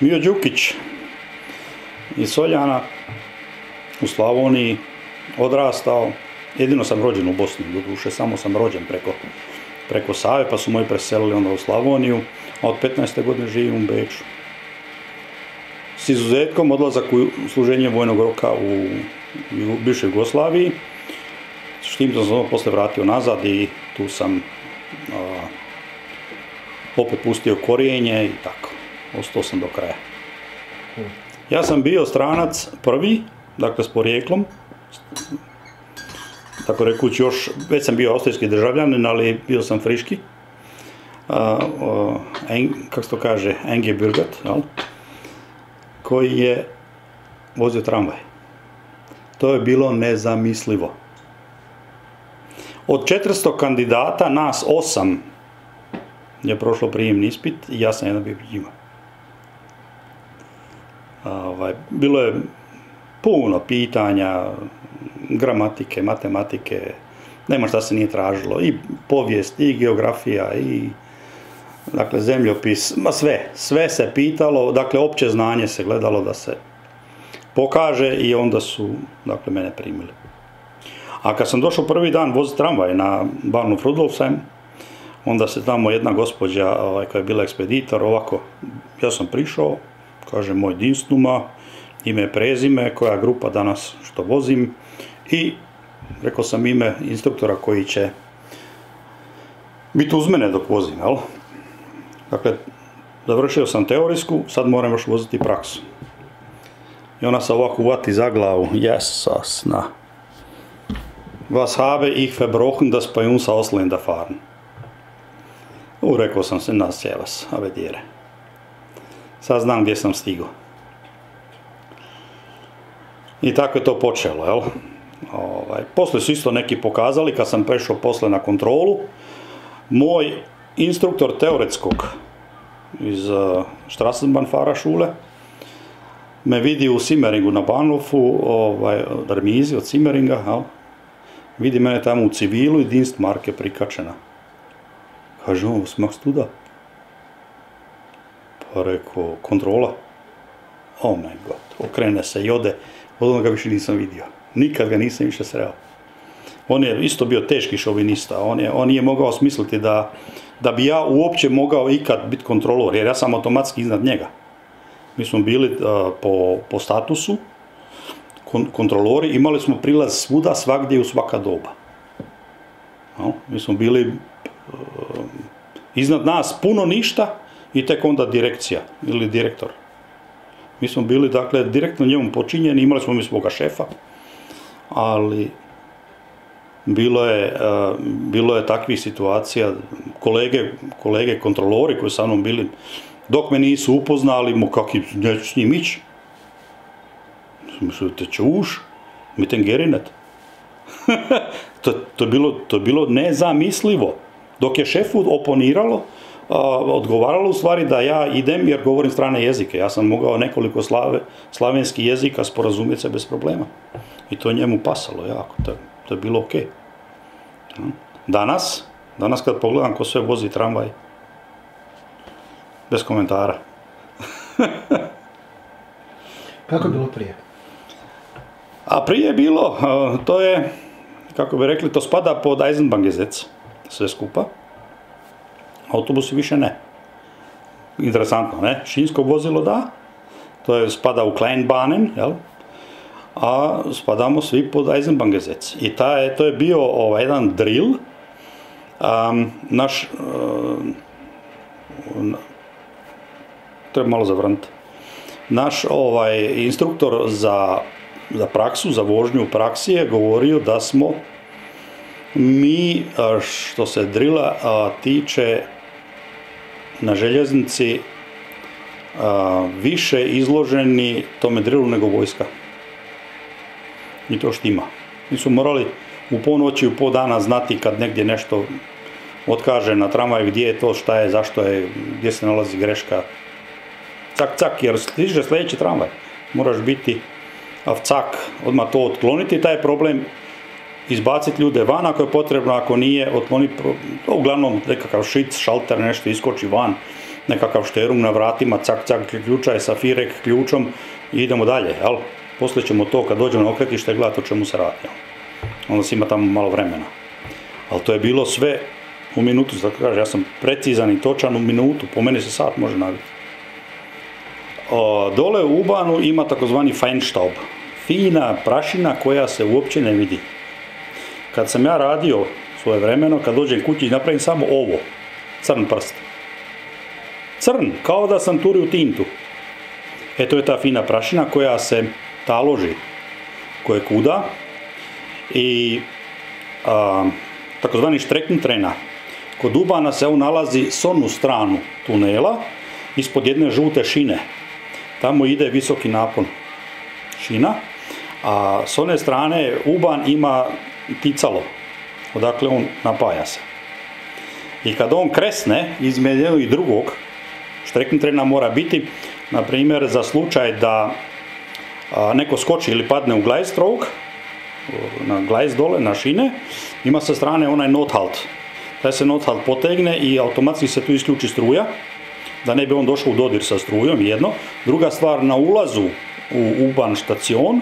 Mijo Đukić iz Soljana u Slavoniji, odrastao. Jedino sam rođen u Bosni, doduše, samo sam rođen preko Save, pa su moji preselili onda u Slavoniju, a od 15. godine živim u Beču. S izuzetkom odlazak u služenje vojnog roka u bivšoj Jugoslaviji, s tim sam se posle vratio nazad i tu sam opet pustio korijenje i tako. Ostao sam do kraja. Ja sam bio stranac prvi, dakle s porijeklom, tako rekući još, već sam bio austrijski državljanin, ali bio sam friški, kako se to kaže, Eingebürgert, koji je vozio tramvaj. To je bilo nezamislivo. Od 400 kandidata, nas 8 je prošlo prijemni ispit i ja sam jedan bio njima. Bilo je puno pitanja, gramatike, matematike, nema šta se nije tražilo, i povijest, i geografija, i dakle zemljopis, ma sve se pitalo, dakle opće znanje se gledalo da se pokaže i onda su, dakle, mene primili. A kad sam došao prvi dan voziti tramvaj na Bahnhof Rudolfsheim, onda se tamo jedna gospođa koja je bila ekspeditor, ovako, ja sam prišao, kaže moj Dienstnummer, ime, prezime, koja grupa danas što vozim i rekao sam ime instruktora koji će biti uz mene dok vozim, jel? Dakle, završio sam teorijsku, sad moram još voziti praksu. I ona se ovako uvati za glavu, jesas, na. Was habe ich verbrochen, das bei uns Ausländer fahren? Rekao sam se, nas je vas, ave djere. Sad znam gdje sam stigao. I tako je to počelo, jel? Poslije su isto neki pokazali, kad sam prešao posle na kontrolu, moj instruktor teoretskog iz Strassenbahnfahrer Schule me vidi u Simmeringu na Bahnhofu, remizi od Simmeringa, jel? Vidi mene tamo u civilu i Dienstmarke prikačena. Kaže, on, was machst du da? Pa rekao, kontrola. Oh my god, okrene se i ode, od onoga više nisam vidio. Nikad ga nisam više sreo. On je isto bio teški šovinista, on je mogao smisliti da bi ja uopće mogao ikad biti kontrolor, jer ja sam automatski iznad njega. Mi smo bili po statusu kontrolori, imali smo prilaz svuda, svagdje i u svaka doba. Mi smo bili iznad nas puno ništa i tek onda direkcija ili direktor. Mi smo bili, dakle, direktno njemu počinjeni, imali smo mi svoga šefa, ali bilo je takvih situacija, kolege kontrolori koji sa mnom bili, dok me nisu upoznali, kak neću s njim ići. Mislim, te čuš, mi ten gerinet. To je bilo nezamislivo. Dok je šefu oponiralo, odgovaralo u stvari da ja idem jer govorim strane jezike. Ja sam mogao nekoliko slavenskih jezika sporazumjeti se bez problema. I to njemu pasalo jako, to je bilo okej. Danas kad pogledam ko sve vozi tramvaj, bez komentara. Kako je bilo prije? A prije je bilo, to je, kako bi rekli, to spada pod Eisenbahngesetz, sve skupa. Autobusi više ne. Interesantno, ne? Šinsko vozilo da, to je spada u Kleinbahnen, jel? A spadamo svi pod Eisenbahngesetz. I to je bio jedan drill. Naš, treba malo zavrnuti, naš instruktor za praksu, za vožnju u praksi je govorio da smo mi, što se drila tiče, na željeznici više izloženi tome drilu nego vojska. I to štima. Mi su morali u ponoći, u pol dana znati kad negdje nešto otkaže na tramvaju gdje je to, šta je, zašto je, gdje se nalazi greška. Cak, cak, jer stiže sljedeći tramvaj. Moraš biti cak, odmah to otkloniti, taj problem, izbaciti ljude van ako je potrebno, ako nije, otkloniti, uglavnom nekakav šic, šalter, nešto iskoči van, nekakav šterung na vratima, cak, cak, ključaj sa firek ključom i idemo dalje, jel? Poslije ćemo to kad dođemo na okretište gledati o čemu se radi, jel? Onda se ima tamo malo vremena. Ali to je bilo sve u minutu, zato kaže, ja sam precizan i točan u minutu, po meni se sat može nabiti. Dole u Ubanu ima takozvani Feinstaub, fina prašina koja se uopće ne vidi. Kad sam ja radio svoje vremeno, kad dođem kući napravim samo ovo, crn prst. Crn, kao da sam turio tintu. To je ta fina prašina koja se taloži, koja kuda i takozvani Streckentrainer. Kod Ubana se on nalazi s onu stranu tunela, ispod jedne žute šine. Tamo ide visoki napon šina, a s one strane Uban ima ticalo, odakle on napaja se. I kad on kresne između jednog i drugog, Streckentrainer mora biti, na primjer, za slučaj da neko skoči ili padne u Gleisstroke, na Gleis dole, na šine, ima sa strane onaj Nothalt. Taj se Nothalt potegne i automatski se tu isključi struja, da ne bi on došao u dodir sa strujom, jedno. Druga stvar, na ulazu u Uban štacion,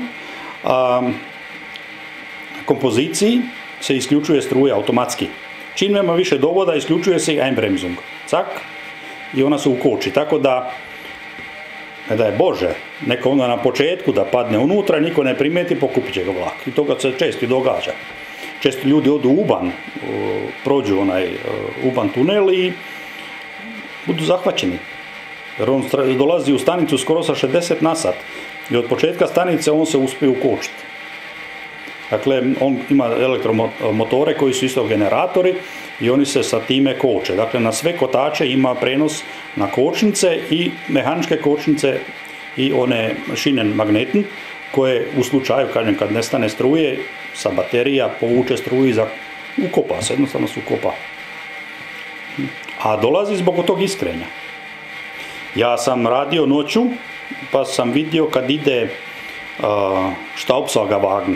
kompoziciji se isključuje struja automatski. Čim nema više dovoda, isključuje se i Einbremsung. Cak, i ona se ukoči. Tako da, ne daj Bože, neko onda na početku da padne unutra, niko ne primeti, pokupit će ga vlak. I toga se često događa. Često ljudi odu u Uban, prođu onaj Uban tunel i budu zahvaćeni. Jer on dolazi u stanicu skoro sa 60 na sat. I od početka stanice on se uspije ukočiti. Dakle, on ima elektromotore koji su isto generatori i oni se sa time koče. Dakle, na sve kotače ima prenos na kočnice i mehaničke kočnice i one šinen magnetne koje u slučaju, kažem, kad nestane struje, sa baterija povuče struju i ukopa se, jednostavno se ukopa. A dolazi zbog tog iskrenja. Ja sam radio noću, pa sam vidio kad ide Staubsaugerwagen.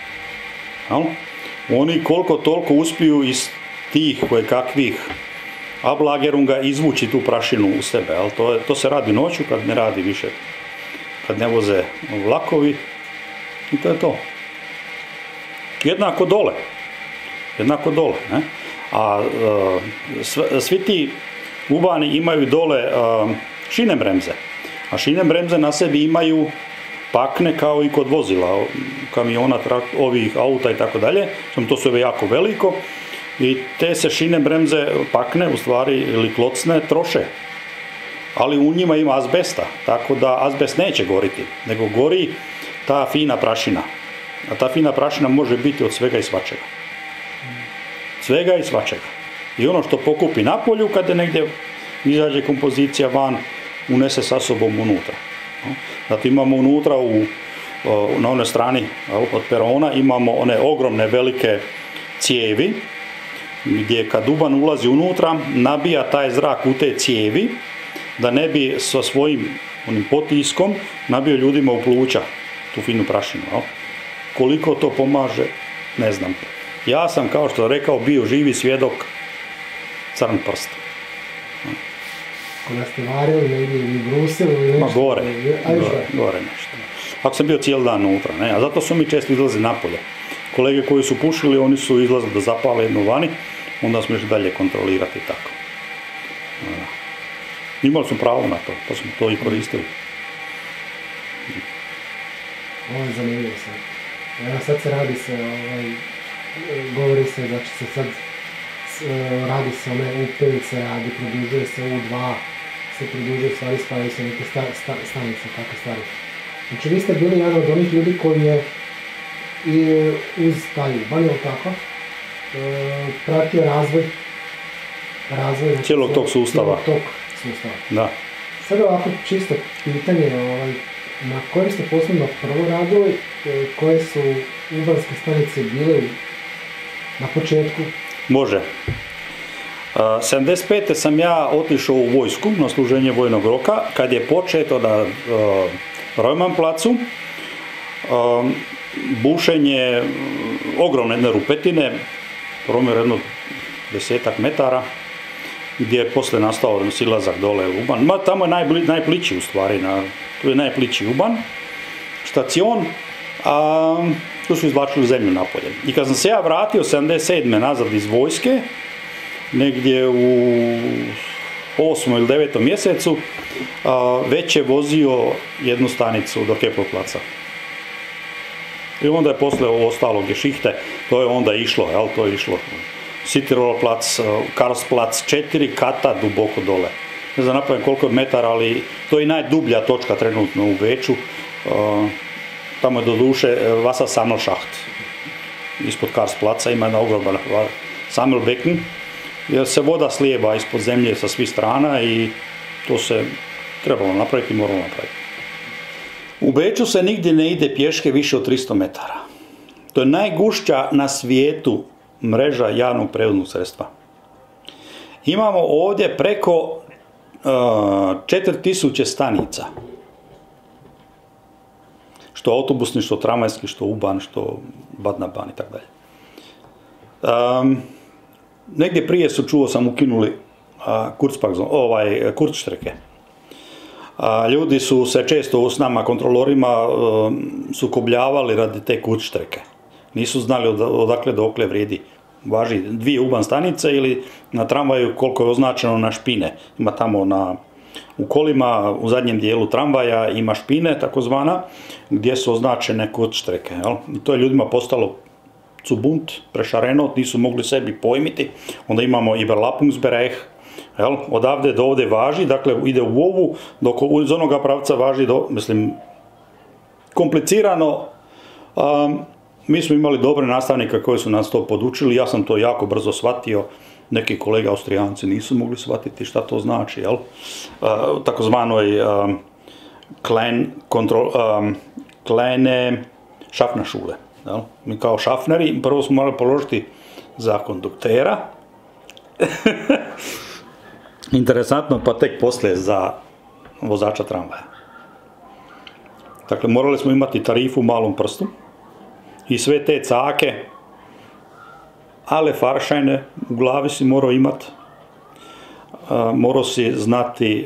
Oni koliko toliko uspiju iz tih kakvih Ablagerunga izvući tu prašinu u sebe. To se radi noću kad ne radi više, kad ne voze vlakovi i to je to. Jednako dole. Ne? A svi ti Ubani imaju dole šine bremze. A šine bremze na sebi imaju pakne kao i kod vozila, kamiona, ovih auta i tako dalje. To su jako veliko i te se šine bremze pakne, u stvari, ili klocne, troše. Ali u njima ima azbesta, tako da azbest neće goriti, nego gori ta fina prašina. A ta fina prašina može biti od svega i svačega. Svega i svačega. I ono što pokupi na polju, kada negdje izađe kompozicija van, unese sa sobom unutra. Zato imamo unutra, na onoj strani od perona, imamo one ogromne velike cijevi, gdje kad Uban ulazi unutra, nabija taj zrak u te cijevi, da ne bi sa svojim onim potiskom nabio ljudima u pluća tu finu prašinu. Koliko to pomaže, ne znam. Ja sam, kao što rekao, bio živi svjedok crn prst. Kada ste varili negdje ili brusili ili nešto? Gore nešto. Ako sam bio cijeli dan unutra, ne? A zato su mi često izlazili napolje. Kolege koji su pušili, oni su izlazili da zapale jednu vani, onda smo išli dalje kontrolirati tako. Imali smo pravo na to, pa smo to i koristili. Ovo je zanimljivo sad. Evo sad se radi se, govori se da će se sad radi se one U5 se radi, produžuje se U2, se produžuje stvari, spavaju se neke stanice, takve stvari. Znači vi ste bili jedan od onih ljudi koji je i uz taj Uban, tako, pratio razvoj cijelog tog sustava. Da. Sad ovako čisto pitanje, na kojem ste poslovno prvo radili, koje su ubanske stanice bile na početku? Može. 75. sam ja otišao u vojsku na služenje vojnog roka, kad je početo na Reumann placu bušenje ogromne jedne rupetine, promjer jedno 10 metara, gdje je poslije nastao silazak dole u Uban. Tamo je najplići u stvari, tu je najplići Uban, štacion, a tu su izvlačili zemlju napolje. I kad sam se ja vratio 77. nazad iz vojske, negdje u 8. ili 9. mjesecu, već je vozio jednu stanicu do Kepelplaca. I onda je posle ovo ostalo Geschichte, to je onda išlo, jel, to je išlo. Cityrollplac, Karlsplatz, 4 kata duboko dole. Ne znam napravim koliko je metara, ali to je najdublja točka trenutno u Beču. Tamo je do duše Wassersammelschacht. Ispod Karlsplaca ima jedna ogroman Sammelbecken, jer se voda slijeva ispod zemlje sa svih strana i to se trebalo napraviti i moralo napraviti. U Beču se nigdje ne ide pješke više od 300 metara. To je najgušća na svijetu mreža javnog prevoznog sredstva. Imamo ovdje preko 4000 stanica. Što autobusni, što tramvajski, što Uban, što Badnaban i tako dalje. Negdje prije čuo sam ukinuli Kurzstrecke. Ljudi su se često s nama kontrolorima sukobljavali radi te Kurzstrecke. Nisu znali odakle dokle vrijedi. Važi 2 Uban stanice ili na tramvaju koliko je označeno na špine. Ima tamo u kolima, u zadnjem dijelu tramvaja ima špine, takozvana, gdje su označene Kurzstrecke. I to je ljudima postalo zu bunt, prešareno, nisu mogli sebi pojmiti. Onda imamo Überlappungsbereich, odavde do ovdje važi, dakle ide u ovu, dok iz onoga pravca važi komplicirano. Mi smo imali dobre nastavnike koji su nas to podučili, ja sam to jako brzo shvatio, neki kolege Austrijanci nisu mogli shvatiti šta to znači, jel? Takozvanoj kleine Schaffnerschule. Mi kao šafneri prvo smo morali položiti za konduktera, interesantno, pa tek poslije za vozača tramvaja. Dakle, morali smo imati tarifu u malom prstu i sve te cake, ale faršajne u glavi si morao imati, morao si znati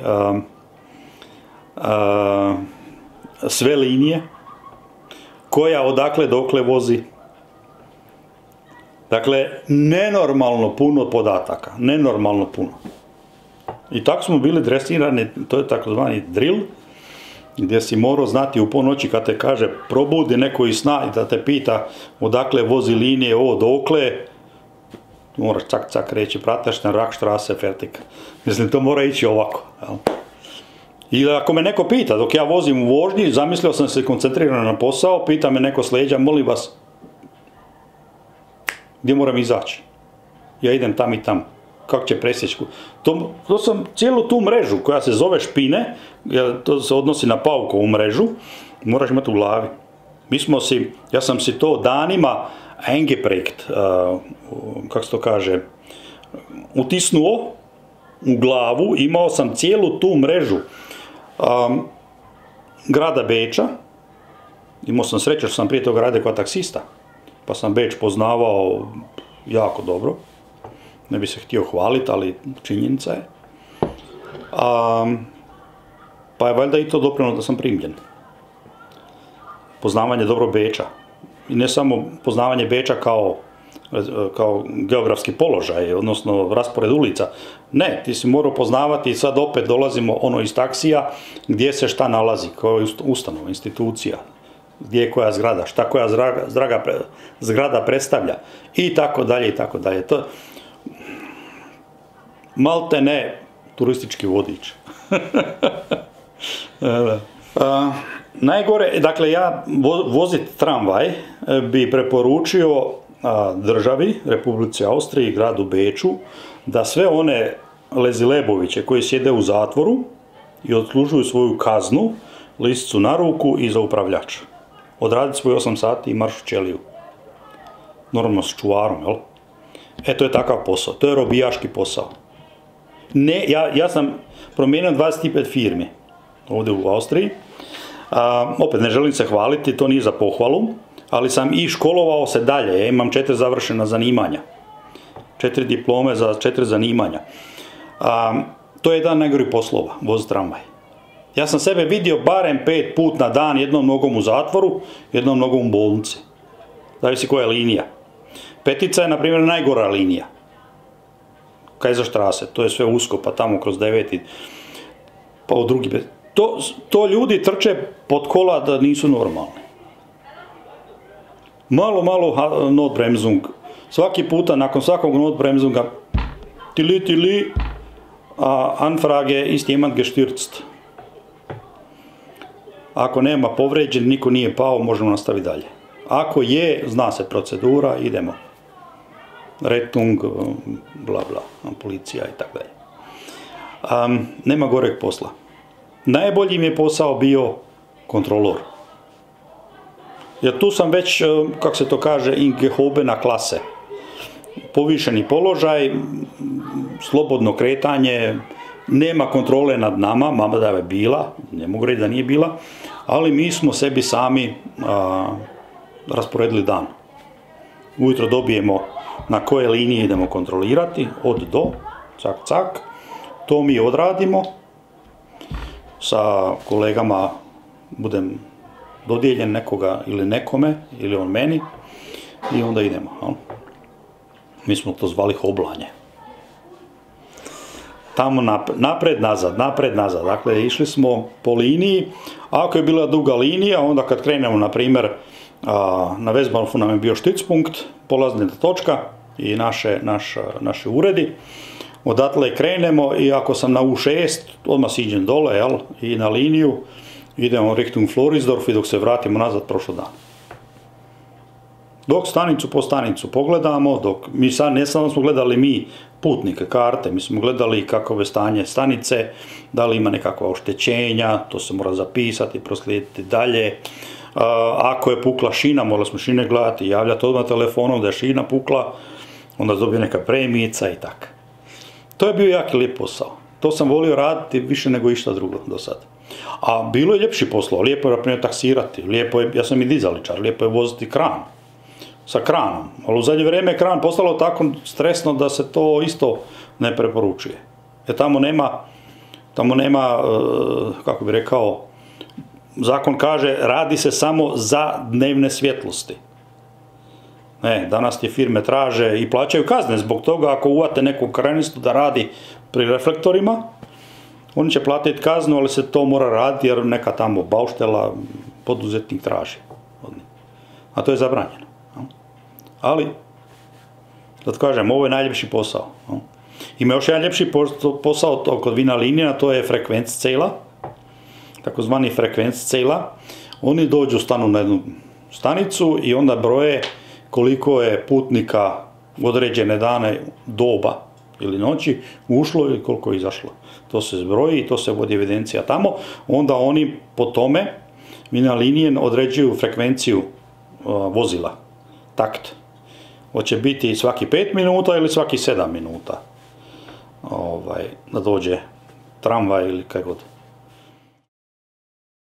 sve linije, koja odakle dokle vozi. Dakle, nenormalno puno podataka, nenormalno puno. I tako smo bili dresirani, to je takozvani drill, gdje si morao znati u ponoći kad te kaže probudi neko iz sna i da te pita odakle vozi linije, ovo dokle, moraš cak reći Prateršten, Rackstrasse, fertig. Mislim, to mora ići ovako. Jel? I ako me neko pita, dok ja vozim u vožnji, zamislio sam se koncentriran na posao, pita me neko s leđa, molim vas, gdje moram izaći? Ja idem tam i tam. Kako će presjeći? To sam cijelu tu mrežu koja se zove špine, to se odnosi na paukovu mrežu, moraš imati u glavi. Ja sam si to danima eingeprägt, kako se to kaže, utisnuo u glavu, imao sam cijelu tu mrežu grada Beča, imao sam sreće što sam prije toga radio kao taksista, pa sam Beč poznavao jako dobro, ne bi se htio hvaliti, ali činjenica je. Pa je valjda i to doprinijelo da sam primljen. Poznavanje dobro Beča. I ne samo poznavanje Beča kao geografski položaj, odnosno raspored ulica. Ne, ti si morao poznavati i sad opet dolazimo iz taksija gdje se šta nalazi, koja je ustanova, institucija, gdje je koja zgrada, šta koja zgrada predstavlja i tako dalje i tako dalje. To malte ne turistički vodič. Najgore, dakle ja voziti tramvaj bi preporučio državi, Republici Austriji, gradu Beču, da sve one lezileboviće koji sjede u zatvoru i odslužuju svoju kaznu, lisicu na ruku i za upravljača. Odraditi svoj 8 sati i marš u ćeliju. Normalno s čuvarom, jel? To je takav posao, to je robijaški posao. Ne, ja sam promijenio 25 firmi ovdje u Austriji. Opet ne želim se hvaliti, to nije za pohvalu, ali sam i školovao se dalje, imam 4 završena zanimanja. 4 diplome za 4 zanimanja. To je jedan najgori poslova, voz tramvaj. Ja sam sebe vidio barem 5 put na dan, jednom nogom u zatvoru, jednom nogom u bolnici. Zavisi koja je linija. Petica je, na primjer, najgora linija. Kaiserstraße, to je sve usko, pa tamo kroz 9. pa u drugi. To ljudi trče pod kola da nisu normalni. Malo Notbremsung. Svaki puta, nakon svakog Notbremsunga, tili, Anfrage ist jemand gestürzt. Ako nema povređen, niko nije pao, možemo nastaviti dalje. Ako je, zna se procedura, idemo. Rettung, bla bla, policija i tako dalje. Nema goreg posla. Najbolji mi je posao bio kontrolor. Jer tu sam već, kako se to kaže, ingehobena klase. Povišeni položaj, slobodno kretanje, nema kontrole nad nama, mama da je bila, ne mogu reći da nije bila, ali mi smo sebi sami rasporedili dan. Ujutro dobijemo na koje linije idemo kontrolirati, od do, cak, to mi odradimo, sa kolegama budem dodijeljen nekoga ili nekome, ili on meni, i onda idemo. Mi smo to zvali hoblanje. Tamo napred, nazad. Dakle, išli smo po liniji. Ako je bila duga linija, onda kad krenemo, na primjer, na Westbahnhofu nam je bio Stützpunkt, polazna točka i naši uredi. Odatle krenemo i ako sam na U6, odmah siđem dole, jel, i na liniju, idemo Richtung Floridsdorf i dok se vratimo nazad prošlo dan. Dok stanicu po stanicu pogledamo, dok mi sad ne samo smo gledali mi putnike, karte, mi smo gledali kakvo je stanje stanice, da li ima nekakva oštećenja, to se mora zapisati, proslijediti dalje. Ako je pukla šina, morali smo šine gledati, javljati odmah telefonom da je šina pukla, onda dobije neka premijica i tako. To je bio jako lijep posao. To sam volio raditi više nego išta drugo do sad. A bilo je ljepši posao, lijepo je na primjer taksirati, lijepo je, ja sam i dizaličar, lijepo je voziti kran. Sa kranom, ali u zadnje vrijeme je kran postalo tako stresno da se to isto ne preporučuje. Jer tamo nema, kako bi rekao, zakon kaže, radi se samo za dnevne svjetlosti. Ne, danas ti firme traže i plaćaju kazne zbog toga ako uvate nekog kranistu da radi pri reflektorima, oni će platiti kaznu, ali se to mora raditi jer neka tamo bauštela poduzetnik traži. A to je zabranjeno. Ali, da kažem, ovo je najljepši posao. Ima još jedan ljepši posao kod Vina linija, to je frekvenccijela, takozvani frekvenccijela. Oni dođu, stanu na jednu stanicu i onda broje koliko je putnika određene dane doba ili noći ušlo ili koliko je izašlo. To se zbroji i to se vodi evidencija tamo. Onda oni po tome, Vina linije, određuju frekvenciju vozila, takt. Hoće biti svaki 5 minuta ili svaki 7 minuta da dođe tramvaj ili kaj god.